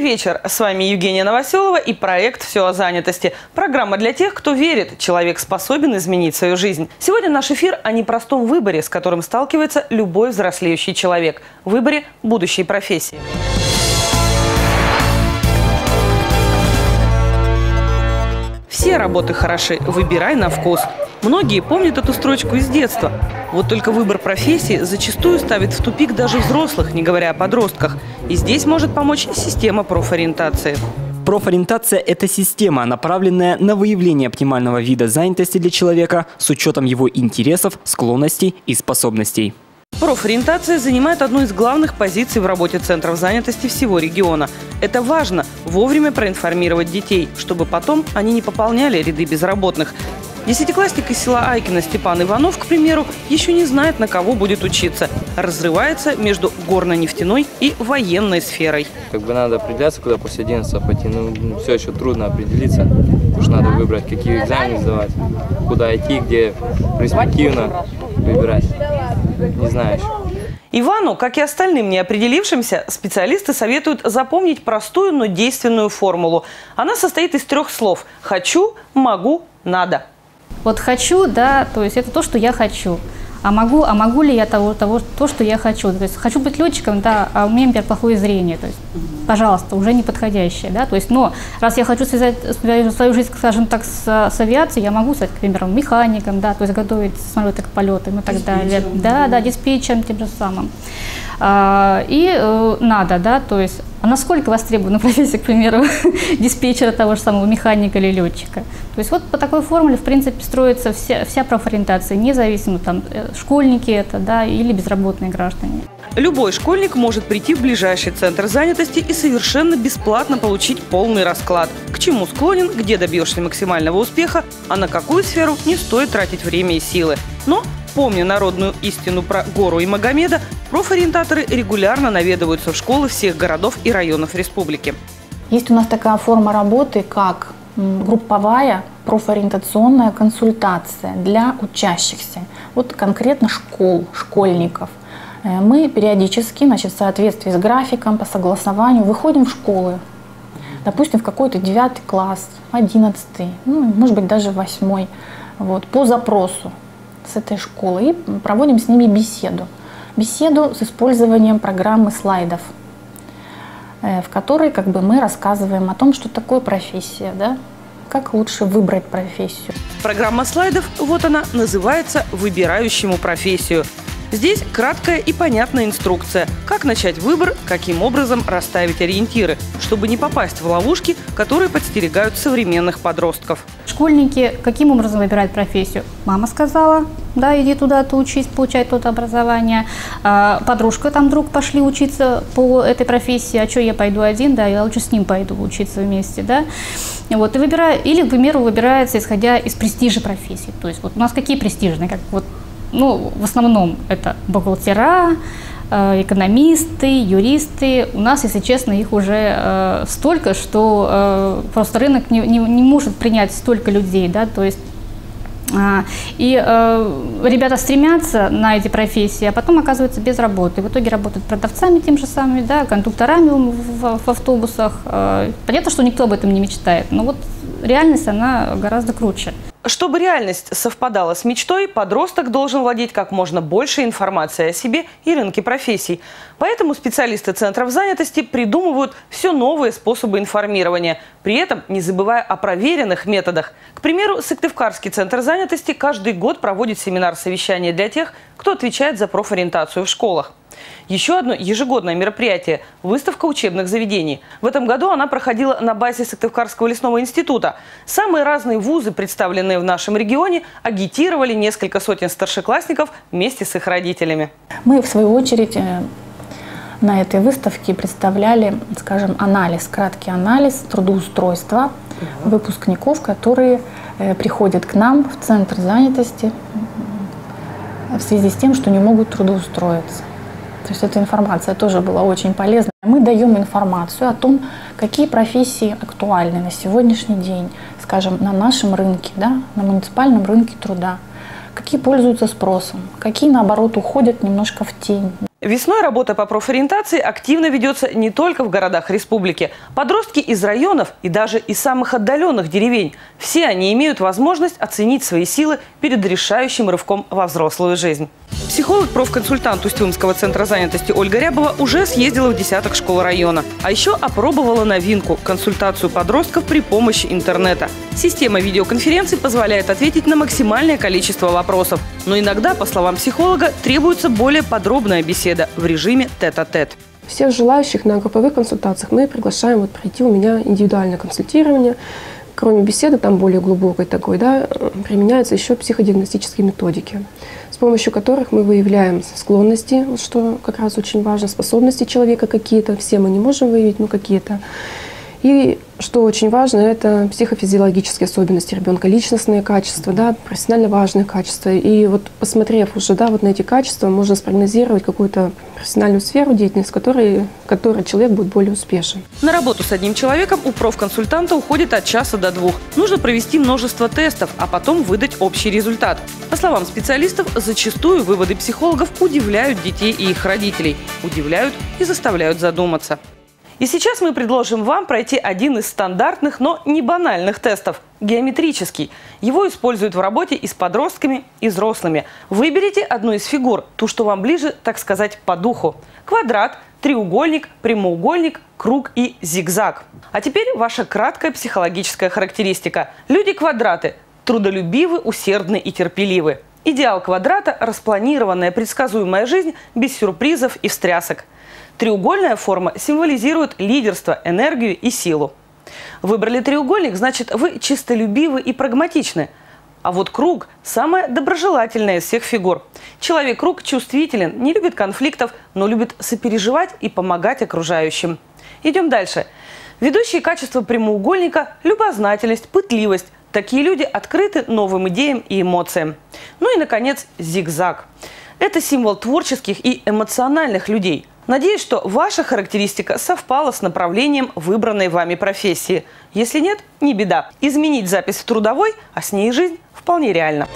вечер. С вами Евгения Новоселова и проект «Все о занятости». Программа для тех, кто верит, человек способен изменить свою жизнь. Сегодня наш эфир о непростом выборе, с которым сталкивается любой взрослеющий человек. Выборе будущей профессии. Все работы хороши, выбирай на вкус. Многие помнят эту строчку из детства. Вот только выбор профессии зачастую ставит в тупик даже взрослых, не говоря о подростках. И здесь может помочь система профориентации. Профориентация – это система, направленная на выявление оптимального вида занятости для человека с учетом его интересов, склонностей и способностей. Профориентация занимает одну из главных позиций в работе центров занятости всего региона. Это важно – вовремя проинформировать детей, чтобы потом они не пополняли ряды безработных. Десятиклассник из села Айкино Степан Иванов, к примеру, еще не знает, на кого будет учиться. Разрывается между горно-нефтяной и военной сферой. Надо определяться, куда после 11 пойти. Все еще трудно определиться, потому что надо выбрать, какие экзамены сдавать, куда идти, где перспективно выбирать. Не знаю еще. Ивану, как и остальным неопределившимся, специалисты советуют запомнить простую, но действенную формулу. Она состоит из 3 слов: «хочу», «могу», «надо». Вот хочу, да, то есть это то, что я хочу. А могу ли я то, что я хочу? То есть хочу быть летчиком, да, а у меня, например, плохое зрение. То есть, пожалуйста, уже неподходящее, да. То есть, но раз я хочу связать свою жизнь, скажем так, с авиацией, я могу стать, к примеру, механиком, да, то есть готовить самолеты к полетам и так далее. Да, диспетчером тем же самым. Надо, да, то есть, а насколько востребована профессия, к примеру, диспетчера, того же самого механика или летчика. То есть вот по такой формуле, в принципе, строится вся профориентация, независимо, там, школьники это, да, или безработные граждане. Любой школьник может прийти в ближайший центр занятости и совершенно бесплатно получить полный расклад. К чему склонен, где добьешься максимального успеха, а на какую сферу не стоит тратить время и силы. Но, помня народную истину про гору и Магомеда, профориентаторы регулярно наведываются в школы всех городов и районов республики. Есть у нас такая форма работы, как групповая профориентационная консультация для учащихся. Вот конкретно школьников. Мы периодически, в соответствии с графиком, по согласованию, выходим в школы. Допустим, в какой-то 9 класс, 11, может быть, даже 8, по запросу с этой школы. И проводим с ними беседу. Беседу с использованием программы слайдов, в которой мы рассказываем о том, что такое профессия, да? Как лучше выбрать профессию. Программа слайдов, вот она, называется «Выбирающему профессию». Здесь краткая и понятная инструкция, как начать выбор, каким образом расставить ориентиры, чтобы не попасть в ловушки, которые подстерегают современных подростков. Школьники каким образом выбирают профессию? Мама сказала, да, иди туда-то учись, получай то-то образование. Подружка, друг пошли учиться по этой профессии, а что я пойду один, да, я лучше с ним пойду учиться вместе, да. И или, к примеру, выбирается исходя из престижа профессии. То есть у нас какие престижные, в основном это бухгалтера, экономисты, юристы. У нас, если честно, их уже столько, что просто рынок не может принять столько людей, да, то есть ребята стремятся на эти профессии, а потом оказываются без работы. В итоге работают продавцами тем же самыми, да, кондукторами в автобусах. Понятно, что никто об этом не мечтает, но реальность, она гораздо круче. Чтобы реальность совпадала с мечтой, подросток должен владеть как можно больше информацией о себе и рынке профессий. Поэтому специалисты центров занятости придумывают все новые способы информирования, при этом не забывая о проверенных методах. К примеру, Сыктывкарский центр занятости каждый год проводит семинар-совещание для тех, кто отвечает за профориентацию в школах. Еще одно ежегодное мероприятие – выставка учебных заведений. В этом году она проходила на базе Сыктывкарского лесного института. Самые разные вузы, представленные в нашем регионе, агитировали несколько сотен старшеклассников вместе с их родителями. Мы, в свою очередь, на этой выставке представляли, краткий анализ трудоустройства выпускников, которые приходят к нам в центр занятости в связи с тем, что не могут трудоустроиться. То есть эта информация тоже была очень полезна. Мы даем информацию о том, какие профессии актуальны на сегодняшний день, на нашем рынке, да, на муниципальном рынке труда, какие пользуются спросом, какие, наоборот, уходят немножко в тень. Весной работа по профориентации активно ведется не только в городах республики. Подростки из районов и даже из самых отдаленных деревень. Все они имеют возможность оценить свои силы перед решающим рывком во взрослую жизнь. Психолог-профконсультант Усть-Илимского центра занятости Ольга Рябова уже съездила в десяток школ района. А еще опробовала новинку – консультацию подростков при помощи интернета. Система видеоконференций позволяет ответить на максимальное количество вопросов. Но иногда, по словам психолога, требуется более подробная беседа в режиме тет-а-тет. Всех желающих на групповых консультациях мы приглашаем пройти у меня индивидуальное консультирование. Кроме беседы, там более глубокой такой, применяются еще психодиагностические методики, с помощью которых мы выявляем склонности, что как раз очень важно, способности человека какие-то, все мы не можем выявить, но какие-то. И что очень важно, это психофизиологические особенности ребенка, личностные качества, профессионально важные качества. И вот посмотрев уже на эти качества, можно спрогнозировать какую-то профессиональную сферу деятельности, в которой человек будет более успешен. На работу с одним человеком у профконсультанта уходит от часа до 2. Нужно провести множество тестов, а потом выдать общий результат. По словам специалистов, зачастую выводы психологов удивляют детей и их родителей. Удивляют и заставляют задуматься. И сейчас мы предложим вам пройти один из стандартных, но не банальных тестов – геометрический. Его используют в работе и с подростками, и взрослыми. Выберите одну из фигур, ту, что вам ближе, так сказать, по духу. Квадрат, треугольник, прямоугольник, круг и зигзаг. А теперь ваша краткая психологическая характеристика. Люди-квадраты – трудолюбивы, усердны и терпеливы. Идеал квадрата – распланированная, предсказуемая жизнь без сюрпризов и встрясок. Треугольная форма символизирует лидерство, энергию и силу. Выбрали треугольник, значит, вы чистолюбивы и прагматичны. А вот круг – самая доброжелательная из всех фигур. Человек-круг чувствителен, не любит конфликтов, но любит сопереживать и помогать окружающим. Идем дальше. Ведущие качества прямоугольника – любознательность, пытливость. Такие люди открыты новым идеям и эмоциям. Ну и, наконец, зигзаг. Это символ творческих и эмоциональных людей. Надеюсь, что ваша характеристика совпала с направлением выбранной вами профессии. Если нет, не беда. Изменить запись в трудовой, а с ней и жизнь вполне реально.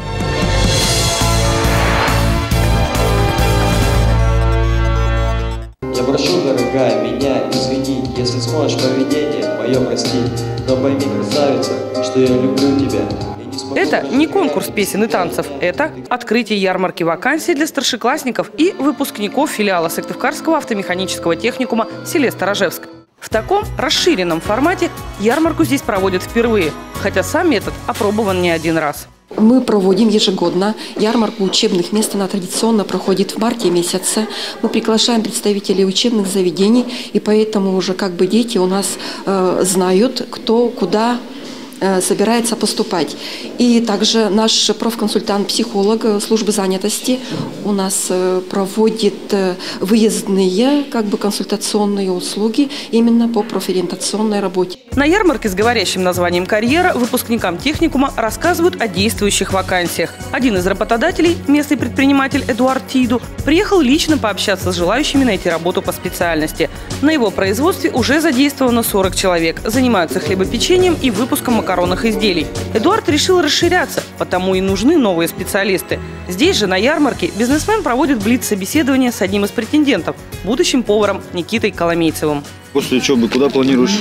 Я прошу, дорогая, меня извинить, если сможешь поведение мое простить. Но пойми, красавица, что я люблю тебя. Это не конкурс песен и танцев. Это открытие ярмарки вакансий для старшеклассников и выпускников филиала Сыктывкарского автомеханического техникума в селе Сторожевск. В таком расширенном формате ярмарку здесь проводят впервые, хотя сам метод опробован не один раз. Мы проводим ежегодно ярмарку учебных мест. Она традиционно проходит в марте месяце. Мы приглашаем представителей учебных заведений, и поэтому уже дети у нас знают, кто куда собирается поступать. И также наш профконсультант-психолог службы занятости у нас проводит выездные консультационные услуги именно по профориентационной работе. На ярмарке с говорящим названием «Карьера» выпускникам техникума рассказывают о действующих вакансиях. Один из работодателей, местный предприниматель Эдуард Тиду, приехал лично пообщаться с желающими найти работу по специальности. На его производстве уже задействовано 40 человек. Занимаются хлебопечением и выпуском макаронных изделий. Эдуард решил расширяться, потому и нужны новые специалисты. Здесь же, на ярмарке, бизнесмен проводит блиц-собеседование с одним из претендентов – будущим поваром Никитой Коломейцевым. После учебы куда планируешь?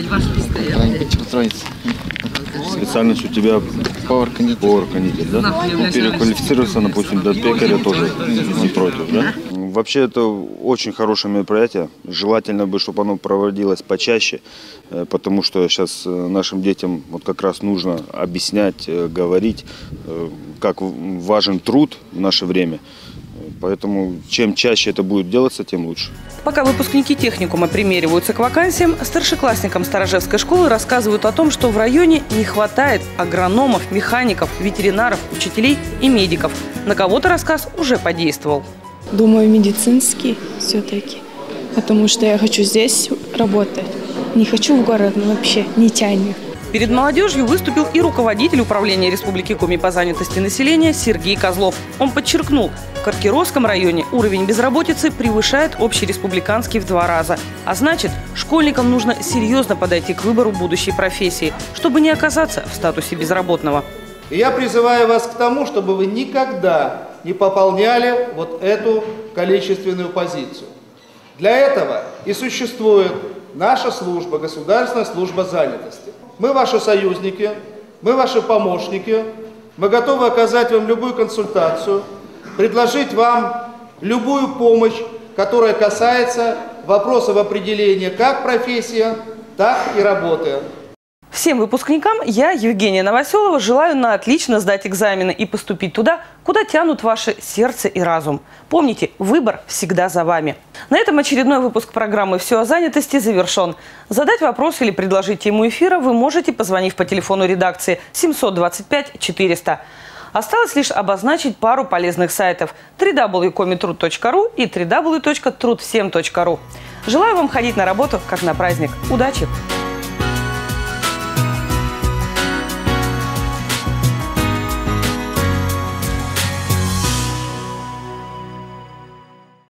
Специальность у тебя повар-кондитер, да? Переквалифицироваться, допустим, до пекаря тоже не против, да? Вообще это очень хорошее мероприятие. Желательно бы, чтобы оно проводилось почаще, потому что сейчас нашим детям как раз нужно объяснять, говорить, как важен труд в наше время. Поэтому чем чаще это будет делаться, тем лучше. Пока выпускники техникума примериваются к вакансиям, старшеклассникам Сторожевской школы рассказывают о том, что в районе не хватает агрономов, механиков, ветеринаров, учителей и медиков. На кого-то рассказ уже подействовал. Думаю, медицинский все-таки, потому что я хочу здесь работать. Не хочу в город, вообще не тянет. Перед молодежью выступил и руководитель управления Республики Коми по занятости населения Сергей Козлов. Он подчеркнул, в Каркировском районе уровень безработицы превышает общереспубликанский в 2 раза. А значит, школьникам нужно серьезно подойти к выбору будущей профессии, чтобы не оказаться в статусе безработного. И я призываю вас к тому, чтобы вы никогда не пополняли вот эту количественную позицию. Для этого и существует наша служба, Государственная служба занятости. Мы ваши союзники, мы ваши помощники, мы готовы оказать вам любую консультацию, предложить вам любую помощь, которая касается вопросов определения как профессии, так и работы. Всем выпускникам я, Евгения Новоселова, желаю на отлично сдать экзамены и поступить туда, куда тянут ваше сердце и разум. Помните, выбор всегда за вами. На этом очередной выпуск программы «Все о занятости» завершен. Задать вопрос или предложить тему эфира вы можете, позвонив по телефону редакции 725 400. Осталось лишь обозначить пару полезных сайтов – www.comitrud.ru и www.trudsem.ru. Желаю вам ходить на работу, как на праздник. Удачи!